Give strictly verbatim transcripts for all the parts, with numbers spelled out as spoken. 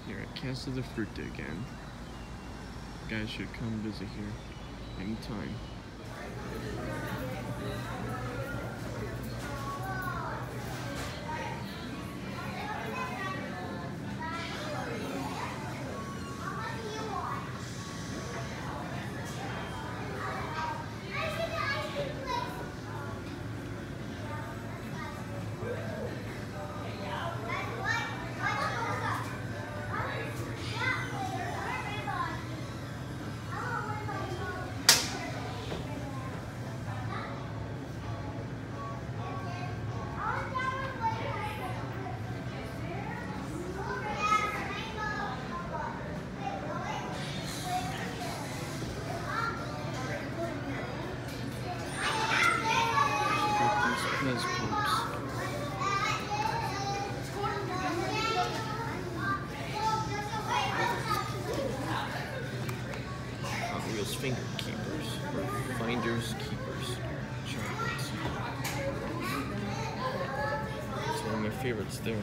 Here at Casa de Fruta again. You guys should come visit here anytime. Pez Pops. Hot Wheels Finger Keepers, or Finders Keepers chocolates. It's one of my favorites there.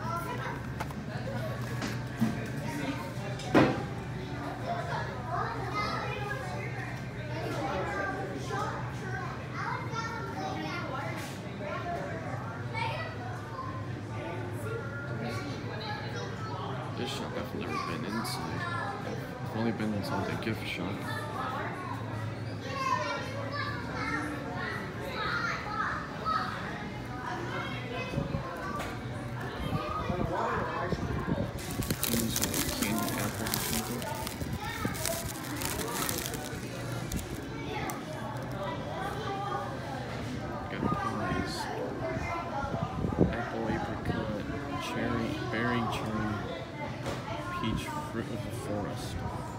This shop I've never been inside. I've only been inside the gift shop. These are like candy apples or something. Got pies. Apple apricot, cherry, berry cherry. Peach fruit of the forest.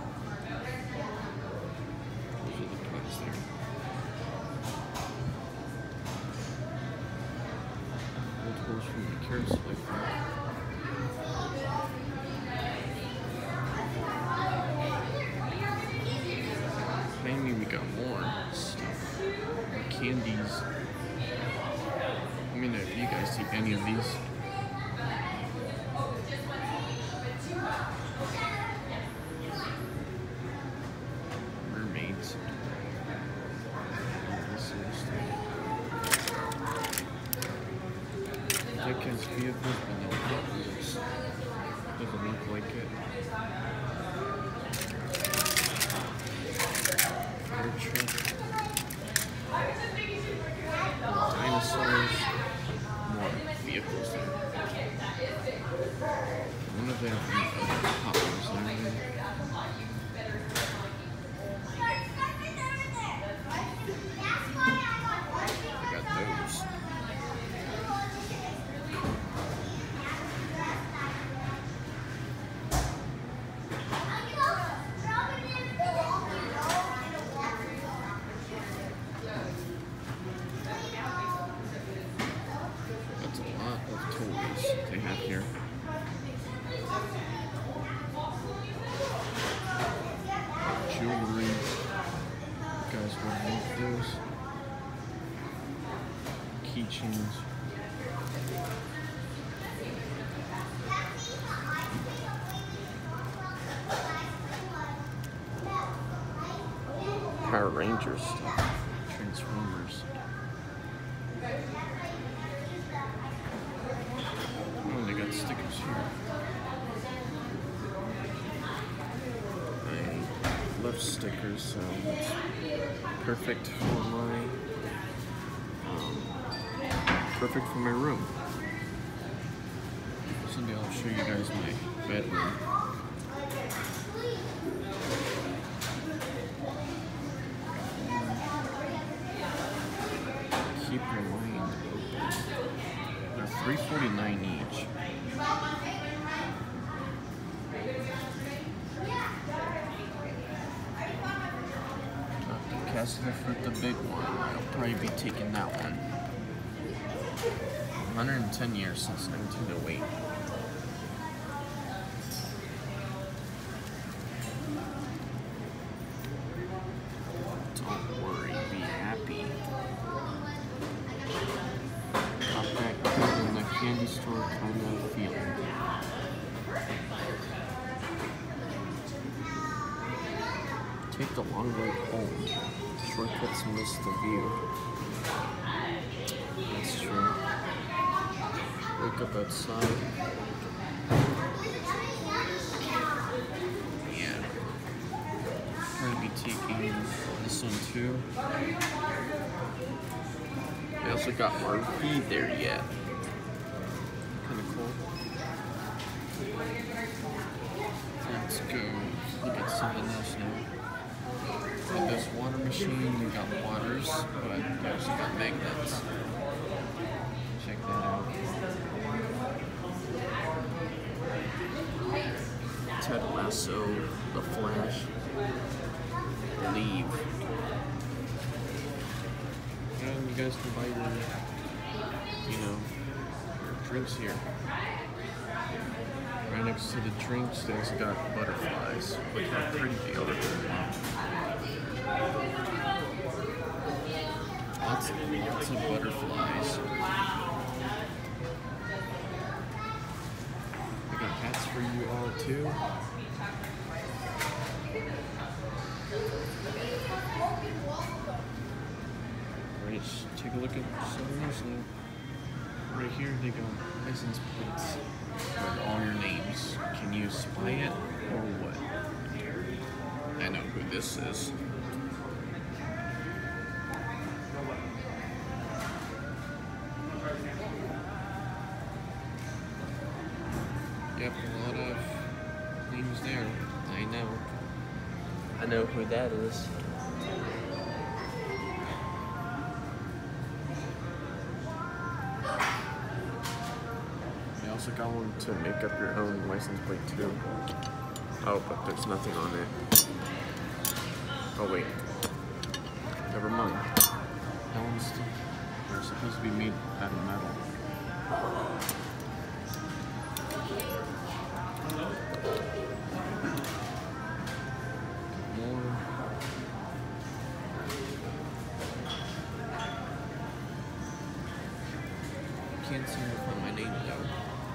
Those are the plants there. Old horse from the carousel, I think. Behind me we got more stuff. More candies. Let me know if you guys see any of these. Mermaids. That guy's vehicles, but no Hot Wheels. Doesn't look like it. Air truck. Dinosaurs. More vehicles there. One of them Hot Wheels there. I got those. That's a lot of toys they have here. Jewelry. You guys would love those. Keychains. Power Rangers stuff. Transformers. Oh, they got stickers here. I love stickers, so it's perfect for my um, perfect for my room. Someday I'll show you guys my bedroom. Keep your mind open. They're three forty-nine each. Casa de Fruta, the big one. I'll probably be taking that one. one hundred ten years since nineteen oh eight. Don't worry, be happy. Got that kid in the candy store kind of feeling. Take the long way home. Shortcuts miss the view. That's true. Wake up outside. Yeah. Probably be taking this one too. We also got R V there yet. Kinda cool. Let's go look at something else now. Got this water machine, we got waters, but we also got magnets. Check that out. Ted Lasso, The Flash, Leave. And you guys can buy your, you know, your drinks here. Right next to the drinks, they also got butterflies. Look how pretty they are. Lots, lots of butterflies. I got hats for you all too. Right, take a look at some news now. Right here, they got license plates with all your names. Can you spy it or what? I know who this is. Yep, a lot of names there. I know. I know who that is. I also got one to make up your own license plate too. Oh, but there's nothing on it. Oh wait. Never mind. That one's still, they're supposed to be made out of metal. More. Can't seem to find my name though.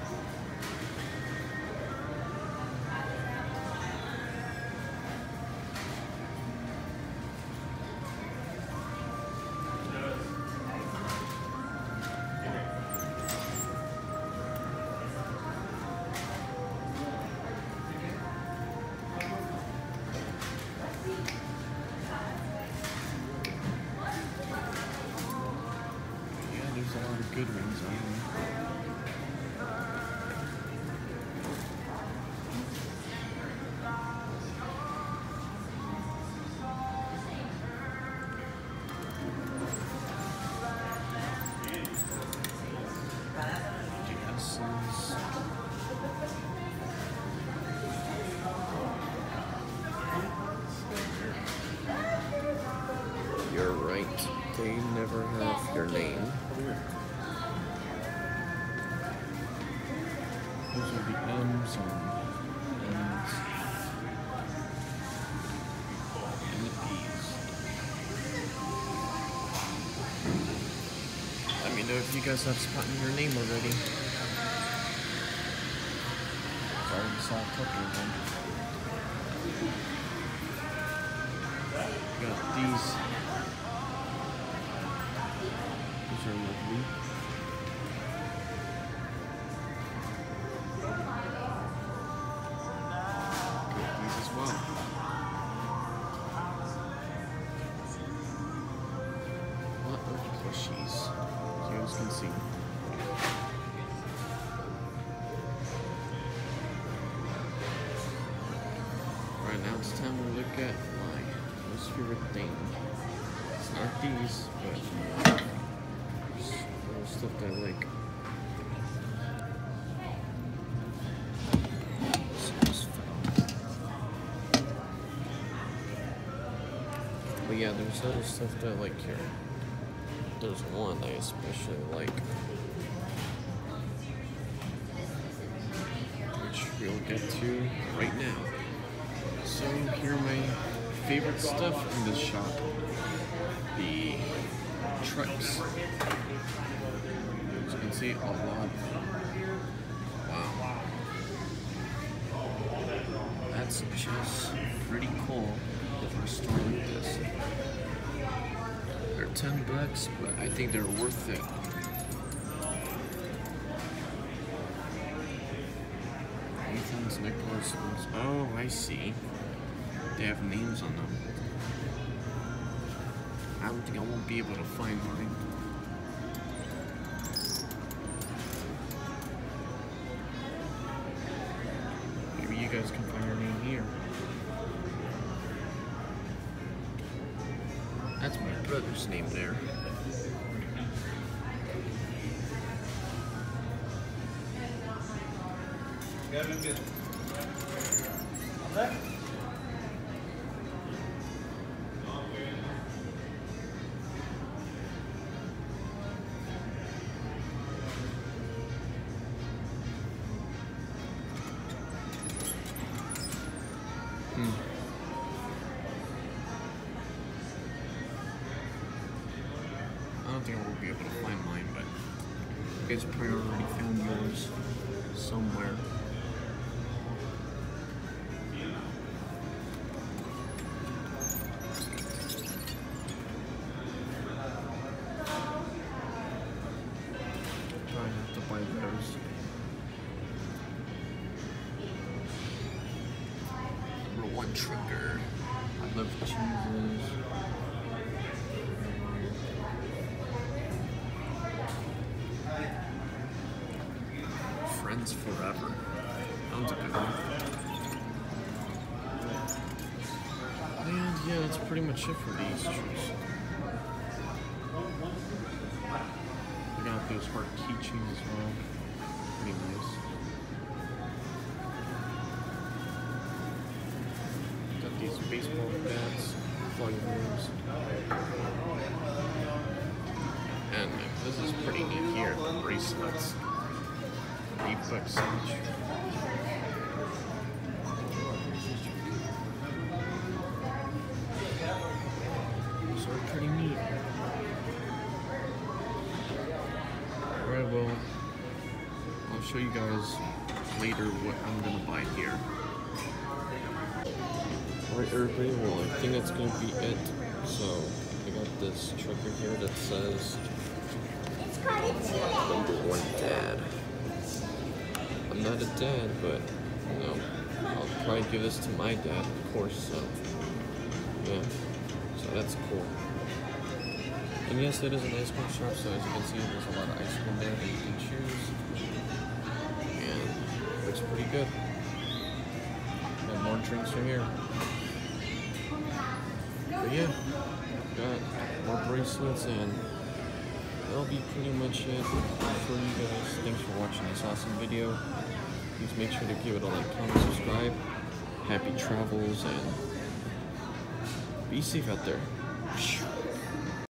There's a lot of good ones on there. Guesses. You're right. They never have your name. Those are the M's and N's and the P's. Let me know if you guys have spotted your name already. I already saw a couple of them. Got these. These are lovely. Plushies, as you guys can see. Right now it's time to look at my most favorite thing. It's not these, but there's little stuff that I like. But yeah, there's other stuff that I like here. There's one I especially like, which we'll get to right now. So here are my favorite stuff in this shop. The trucks. As you can see, a lot. Wow. That's just pretty cool. for a store like this. They're ten bucks, but I think they're worth it. Ethan's necklace. Oh, I see. They have names on them. I don't think I won't be able to find mine. Maybe you guys can find your name here. That's my brother's name there. Hmm. I don't think I will be able to find mine, but you guys probably already found yours somewhere. I have to buy those. Number one trigger. I love cheeses. Friends Forever. That one's a good one. And yeah, that's pretty much it for these shoes. I got those heart keychains as well. Pretty nice. Got these baseball bats, flyers. And this is pretty neat here, the bracelets. Eight bucks each. Those are pretty neat. Alright, well, I'll show you guys later what I'm gonna buy here. Alright everybody, well I think that's gonna be it. So, I got this trigger here that says number one dad. I'm not a dad, but, you know, I'll probably give this to my dad, of course, so, yeah, so that's cool. And yes, it is an ice cream shop, so as you can see, there's a lot of ice cream there that you can choose, and it looks pretty good. Got more drinks right here. But yeah, got more bracelets, and that'll be pretty much it for you guys. Thanks for watching this awesome video. Please make sure to give it a like, comment, subscribe. Happy travels, and be safe out there.